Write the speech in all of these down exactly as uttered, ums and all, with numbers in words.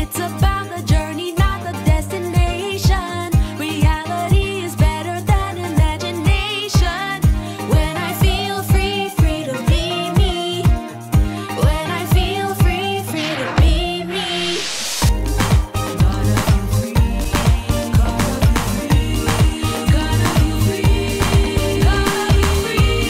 It's about the journey, not the destination. Reality is better than imagination. When I feel free, free to be me. When I feel free, free to be me. Gotta be free, gotta be free, gotta be free, gotta be free,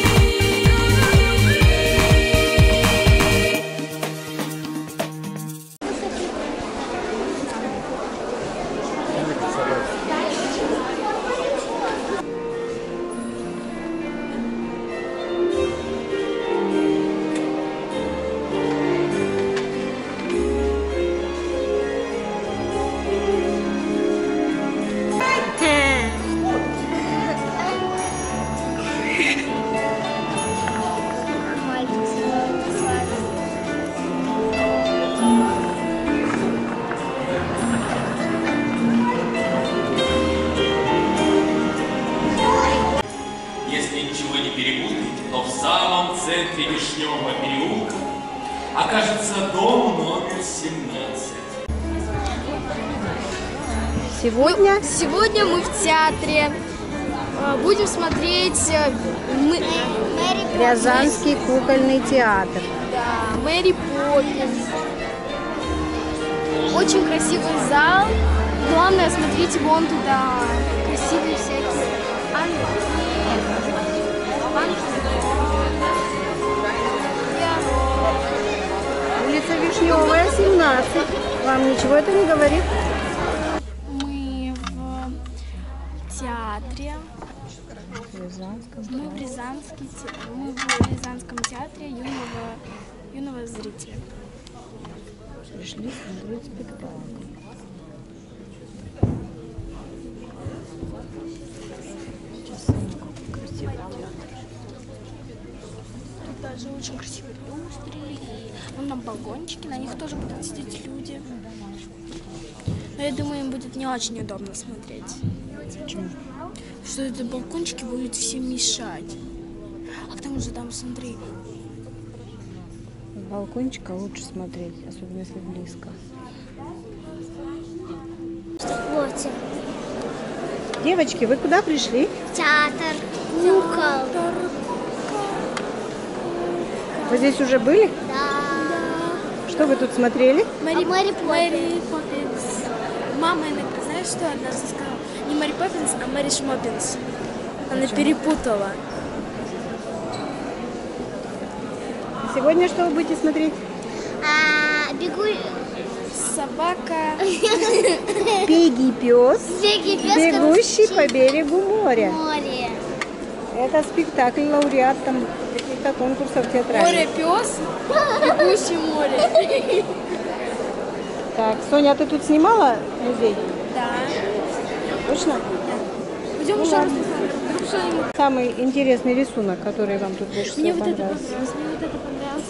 Если ничего не перепутаете, то в самом центре Вишневого переулка окажется дом номер семнадцать. Сегодня Сегодня мы в театре. Э, Будем смотреть э, мы- Рязанский кукольный театр. да, Мэри Поппинс. Очень красивый зал. Главное, смотрите вон туда. Красивые всякие ангелы. Улица Вишневая, семнадцать. Вам ничего это не говорит? Мы в театре. Рязанском. Мы в Рязанский те- мы в Рязанском театре юного, юного зрителя. Пришли смотреть спектакль. Сейчас смотрим, какой красивый театр. Тут даже очень красивые люстры. И вон там балкончики, на них тоже будут сидеть люди. Но я думаю, им будет не очень удобно смотреть. Почему? Что эти балкончики будут всем мешать. А к тому же там, смотри, С балкончика лучше смотреть, особенно если близко. Вот, Девочки, вы куда пришли? театр кукол. Вы здесь уже были? Да. Что вы тут смотрели? Мэри, А Мэри Поппинс. Мэри Поппинс. Мама иногда, знаешь, что однажды сказала? Не Мэри Поппинс, а Мэри Шмоппинс. Она перепутала. Сегодня что вы будете смотреть? А, бегу... Собака. Пеги пес, Беги, пес, бегущий короче, по берегу моря. море. Это спектакль, лауреат там каких-то конкурсов театральных. Море пес, бегущий море. Так, Соня, а ты тут снимала музей? Да. Точно? Пойдем Ну еще раз ладно. посмотрим. Вдруг что-нибудь. Самый интересный рисунок, который вам тут больше Мне всего вот это понравился? понравилось, мне вот это понравилось.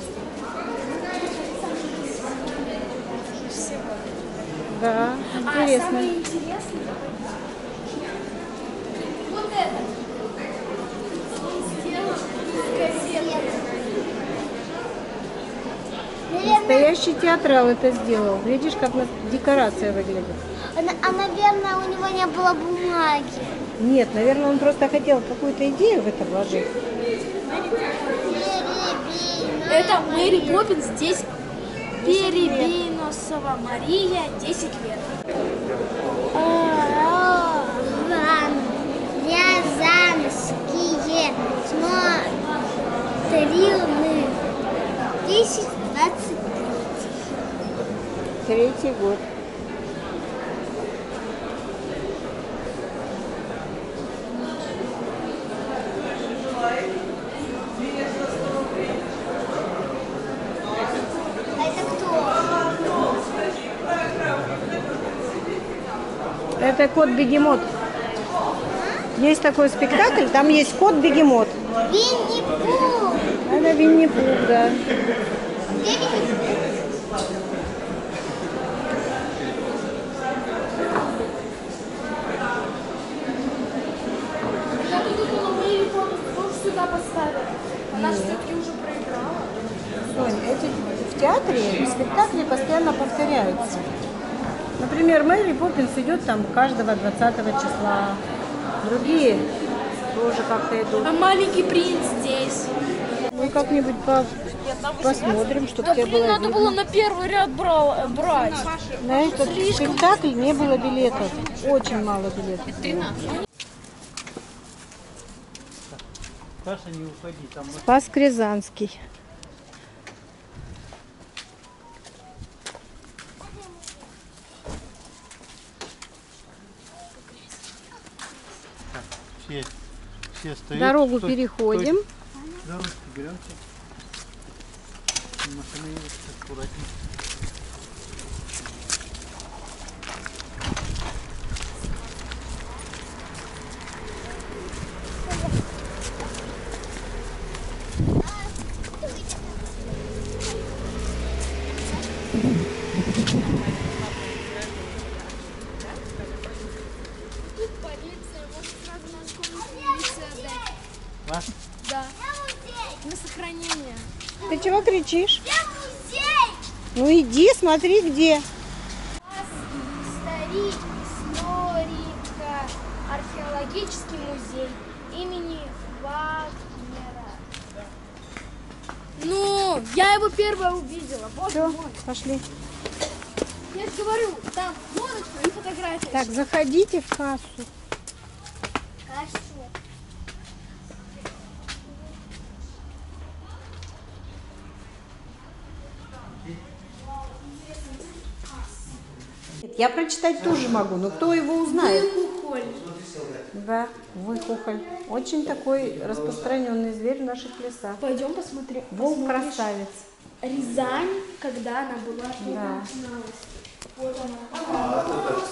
Да, А интересно. самое интересное, вот это. Сделано из газеты. Настоящий театрал это сделал. Видишь, как на- декорация выглядит? А, а, наверное, у него не было бумаги. Нет, наверное, он просто хотел какую-то идею в это вложить. Это Мэри Поппинс, здесь Перебиносова Мария, десять лет. Ван, Рязанские смотрины. десять двадцать Третий год. А это кто? Это кот-бегемот. Есть такой спектакль, там есть кот-бегемот. Винни-Пух. Это Винни-Пух, да. Где Винни-Пух? Я тут думала, Мэри Поппинс тоже сюда поставили. Она же все-таки уже проиграла. Сонь, эти в театре спектакле спектакли постоянно повторяются. Например, Мэри Поппинс идет там каждого двадцатого числа. Другие тоже как-то идут. А маленький принц здесь. Мы как-нибудь по- посмотрим, чтобы Да тебе блин, было надо видно. было на первый ряд брал, брать. На этот спектакль не было билетов. Очень мало билетов было. Саша, не уходи, там Спас Рязанский. все, все стоят. Дорогу Стой, переходим. стой. За ручки беремся. Машина едет аккуратнее. Полиция, может сразу на школу полицию отдать? А? Да. На сохранение. Ты чего кричишь? Ну иди, смотри где. Историк, историко, археологический музей имени Вагнера. Ну, я его первая увидела. Боже Все, мой. пошли. Я же говорю, там фоточка и фотография. Так, заходите в кассу. Хорошо. Я прочитать тоже могу, но кто его узнает? Да, выхухоль. Очень такой распространенный зверь в наших лесах. Пойдем посмотрим. Волк красавец. Рязань, когда она была Да. начиналась. Вот она.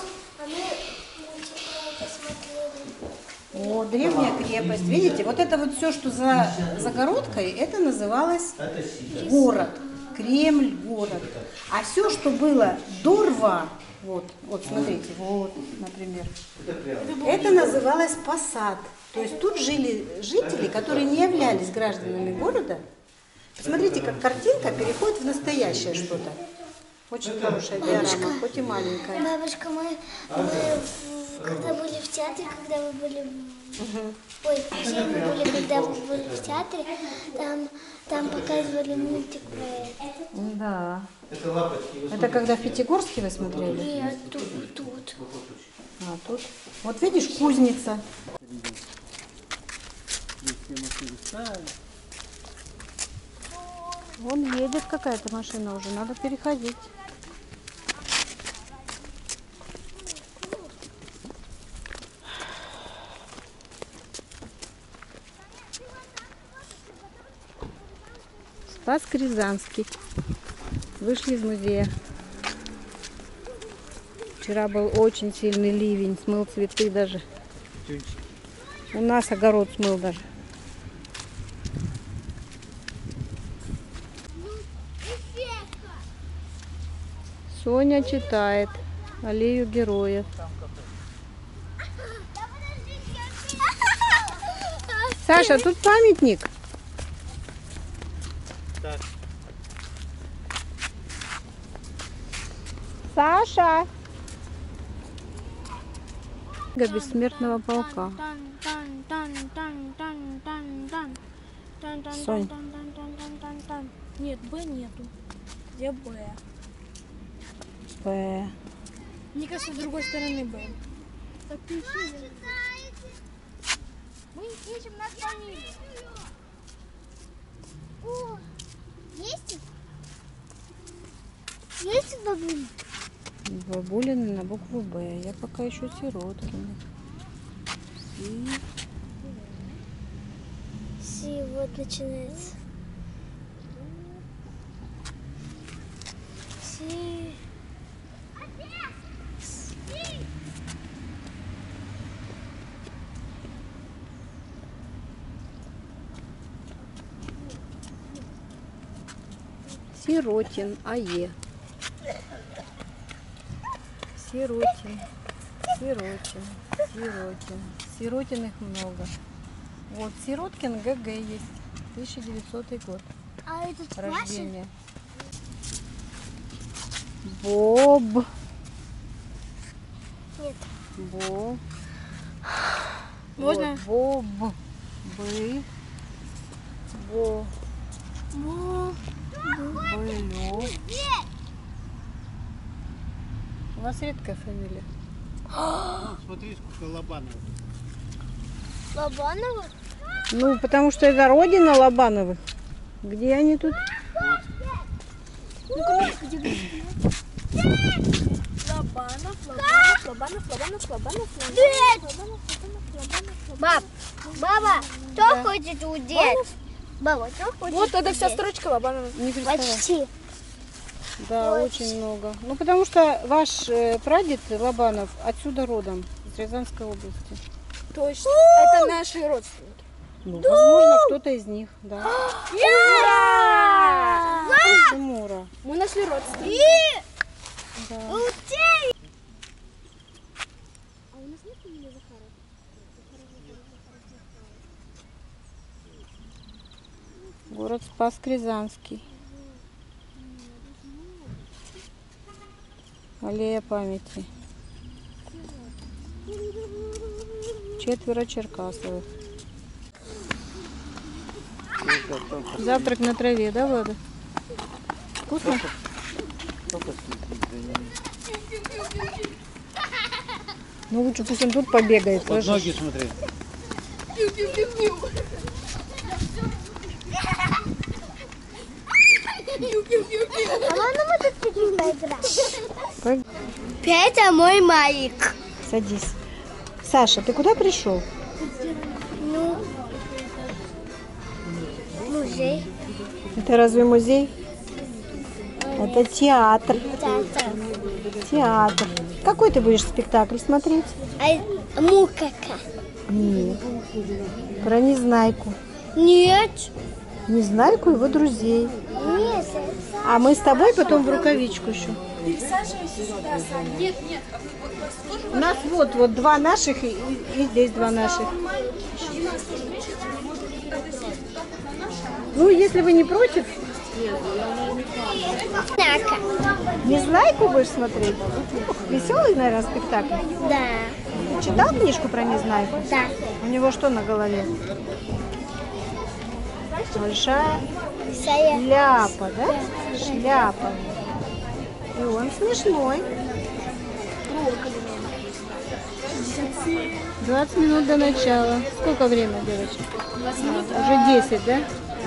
О, древняя крепость. Видите, вот это вот все, что за загородкой, это называлось город. Кремль, город. А все, что было до рва, вот, вот смотрите, вот, например, это называлось посад. То есть тут жили жители, которые не являлись гражданами города. Посмотрите, как картинка переходит в настоящее что-то. Очень хорошая диорама, хоть и маленькая. Бабушка, мы, мы в- когда были в театре, когда вы были... в- Ой, точнее, мы были, когда вы были в театре, там, там показывали мультик про это. Да. Это лапочки. Это когда в Пятигорске вы смотрели? Нет, тут, тут. А тут. Вот видишь, кузница. Вон едет какая-то машина уже, надо переходить. Спас Рязанский. Вышли из музея. Вчера был очень сильный ливень, смыл цветы даже. У нас огород смыл даже. Соня читает «Аллею героев». Саша, тут памятник. Так. Саша! Бессмертного полка. Сонь. Нет, Б нету. Где Б? Б. Мне кажется, с другой стороны Б. Так пиши. Мы ищем наш фамилию. О, есть? Есть бабуль? Бабулины на букву Б. Я пока ищу Сироткина. Си. Си, вот начинается. Си. Сиротин, АЕ. Сиротин, Сиротин, Сиротин. Сиротиных много. Вот Сироткин ГГ есть. тысяча девятисотый год А этот наши? рождения. Боб. Нет. Бо. Можно? Вот, Боб. Бы. Бо. Мо- Было. У вас редкая фамилия. Смотри, сколько Лобанов. Лобанова? Ну, потому что это родина Лобановых. Где они тут? Лобанов, Лобанов, Лобанов, Лобанов, Лобанов, Лобанов. Баб, баба, кто хочет удеть? Баба, кто хочет Вот это вся удеть? строчка Лобанова. Не представляю. Почти. Да, очень много. Ну, потому что ваш э, прадед Лобанов отсюда родом, из Рязанской области. Точно. Это наши родственники. Ну, возможно, кто-то из них, да. Почему, Ура? Мы нашли родственников. Да. Город Спасск-Рязанский. Аллея памяти. Четверо Черкасовых. Завтрак на траве, да, Влада? Вкусно? Ну лучше пусть он тут побегает. Под слышишь? ноги смотри. А можно мы тут таким поиграть? Пой- Петя мой Майк. Садись. Саша, ты куда пришел? Ну, музей. Это разве музей? Это театр. Театр. Театр. Какой ты будешь спектакль смотреть? А мукака. Нет. Про Незнайку. Нет. Незнайку и его друзей. Нет. А мы с тобой потом в рукавичку еще. У нас вот, вот два наших и, и здесь два наших. Ну, если вы не против, Нака. Незнайку будешь смотреть? Веселый, наверное, спектакль. Да. Ты читал книжку про Незнайку? Да. У него что на голове? Большая Сая. шляпа, да? Шляпа. И он смешной. двадцать минут до начала. Сколько время, девочки? Уже десять, да?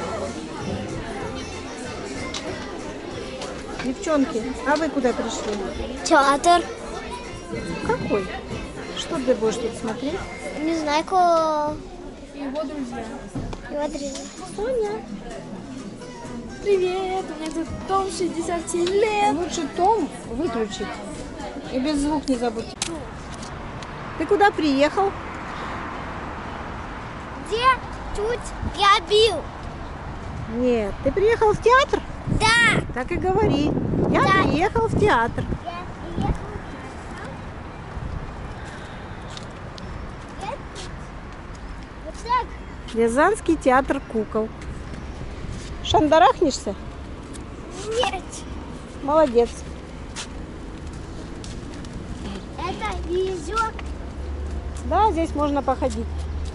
Девчонки, а вы куда пришли? Театр. Какой? Что ты будешь тут смотреть? Не знаю, кого. Его друзья. Его друзья. Соня. Привет, у меня тут Том шестьдесят семь лет. Лучше том выключить. И без звук не забудьте. Ты куда приехал? Где тут я бил? Нет, ты приехал в театр? Да. Так и говори. Я Да. приехал в театр. Я приехал. Вот так. Рязанский театр кукол. Шандарахнешься? Нет. Молодец. Это везет. Да, здесь можно походить.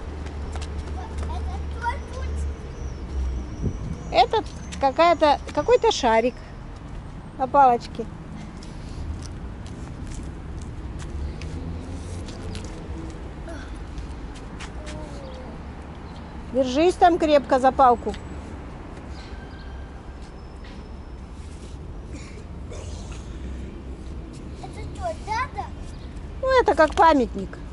Это кто тут? Этот какая-то какой-то шарик на палочке. Держись там крепко за палку. Это что, дата? Ну, это как памятник.